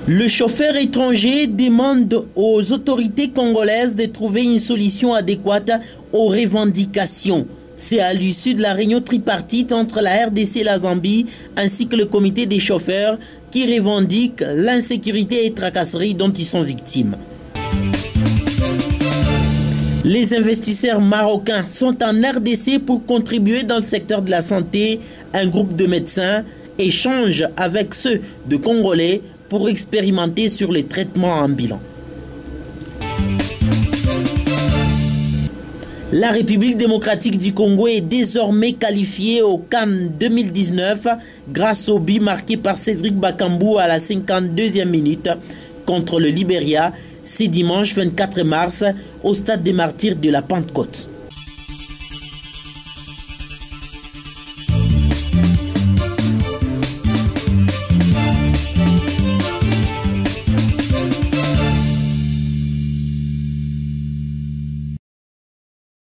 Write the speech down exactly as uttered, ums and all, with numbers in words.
Le chauffeur étranger demande aux autorités congolaises de trouver une solution adéquate aux revendications. C'est à l'issue de la réunion tripartite entre la R D C et la Zambie, ainsi que le comité des chauffeurs, qui revendiquent l'insécurité et tracasseries dont ils sont victimes. Les investisseurs marocains sont en R D C pour contribuer dans le secteur de la santé. Un groupe de médecins échange avec ceux de Congolais pour expérimenter sur les traitements ambulants. La République démocratique du Congo est désormais qualifiée au CAN deux mille dix-neuf grâce au but marqué par Cédric Bakambu à la cinquante-deuxième minute contre le Libéria. C'est dimanche vingt-quatre mars au stade des Martyrs de la Pentecôte.